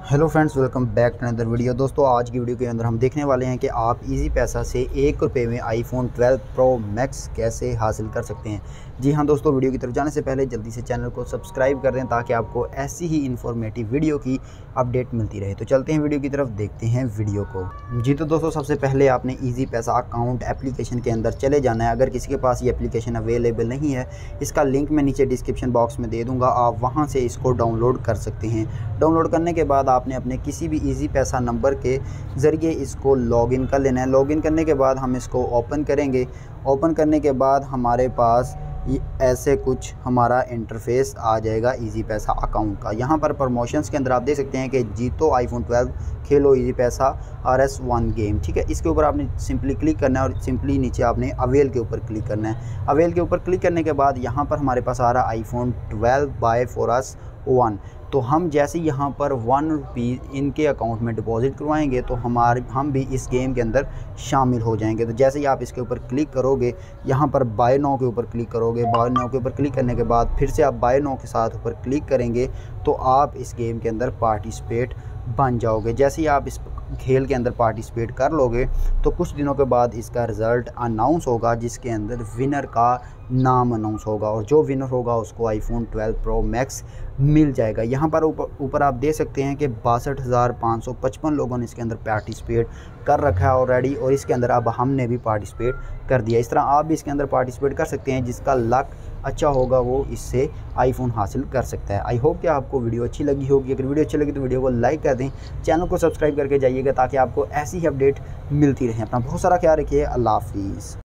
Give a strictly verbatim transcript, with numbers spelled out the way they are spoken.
Hello friends, welcome back to another video. दोस्तों, आज की वीडियो के अंदर हम देखने वाले हैं कि आप इजी पैसा से एक रुपये में आईफोन ट्वेल्व प्रो मैक्स कैसे हासिल कर सकते हैं। जी हाँ दोस्तों, वीडियो की तरफ जाने से पहले जल्दी से चैनल को सब्सक्राइब कर दें ताकि आपको ऐसी ही इन्फॉर्मेटिव वीडियो की अपडेट मिलती रहे। तो चलते हैं वीडियो की तरफ, देखते हैं वीडियो को। जी तो दोस्तों, सबसे पहले आपने ईजी पैसा अकाउंट एप्लीकेशन के अंदर चले जाना है। अगर किसी के पास ये एप्लीकेशन अवेलेबल नहीं है, इसका लिंक मैं नीचे डिस्क्रिप्शन बॉक्स में दे दूँगा, आप वहाँ से इसको डाउनलोड कर सकते हैं। डाउनलोड करने के बाद आपने अपने किसी भी इजी पैसा नंबर के ज़रिए इसको लॉगिन कर लेना है। लॉगिन करने के बाद हम इसको ओपन करेंगे। ओपन करने के बाद हमारे पास ये ऐसे कुछ हमारा इंटरफेस आ जाएगा इजी पैसा अकाउंट का। यहाँ पर प्रमोशंस के अंदर आप देख सकते हैं कि जीतो आईफोन ट्वेल्व, खेलो इजी पैसा, आर एस वन गेम। ठीक है, इसके ऊपर आपने सिंपली क्लिक करना है और सिंपली नीचे आपने अवेल के ऊपर क्लिक करना है। अवेल के ऊपर क्लिक करने के बाद यहाँ पर हमारे पास आ रहा है iPhone twelve buy for us one. तो हम जैसे यहाँ पर वन रुपीज़ इनके अकाउंट में डिपॉजिट करवाएंगे तो हमारे हम भी इस गेम के अंदर शामिल हो जाएंगे। तो जैसे ही आप इसके ऊपर क्लिक करोगे, यहाँ पर बाय नाउ के ऊपर क्लिक करोगे। बाय नाउ के ऊपर क्लिक करने के बाद फिर से आप बाय नाउ के साथ ऊपर क्लिक करेंगे तो आप इस गेम के अंदर पार्टिसिपेट बन जाओगे। जैसे ही आप इस खेल के अंदर पार्टिसिपेट कर लोगे तो कुछ दिनों के बाद इसका रिज़ल्ट अनाउंस होगा, जिसके अंदर विनर का नाम अनाउंस होगा और जो विनर होगा उसको आईफोन ट्वेल्व प्रो मैक्स मिल जाएगा। यहाँ पर ऊपर ऊपर आप देख सकते हैं कि बासठ हज़ार पाँच सौ पचपन लोगों ने इसके अंदर पार्टिसिपेट कर रखा है ऑलरेडी, और इसके अंदर अब हमने भी पार्टिसिपेट कर दिया। इस तरह आप भी इसके अंदर पार्टिसिपेट कर सकते हैं। जिसका लक अच्छा होगा वो इससे आईफोन हासिल कर सकता है। आई होप कि आपको वीडियो अच्छी लगी होगी। अगर वीडियो अच्छी लगी तो वीडियो को लाइक कर दें, चैनल को सब्सक्राइब करके जाइएगा ताकि आपको ऐसी ही अपडेट मिलती रहे। अपना बहुत सारा ख्याल रखिए। अल्लाह हाफिज़।